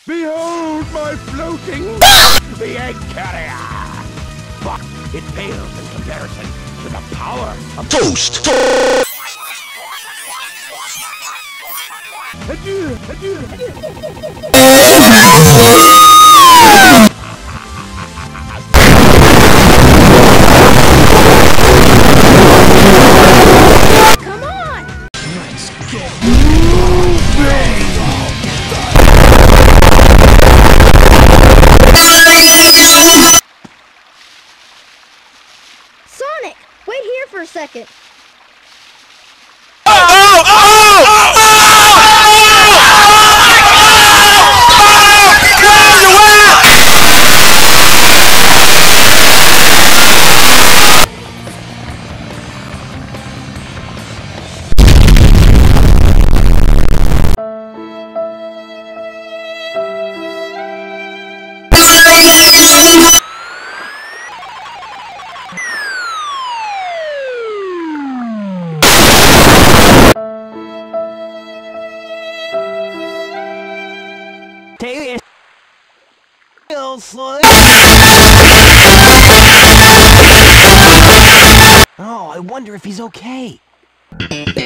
Behold my floating the egg carrier! But it pales in comparison to the power of Toast! Adieu, adieu, adieu. Come on! Let's get moving! Sonic, wait here for a second. Take it. Oh, I wonder if he's okay.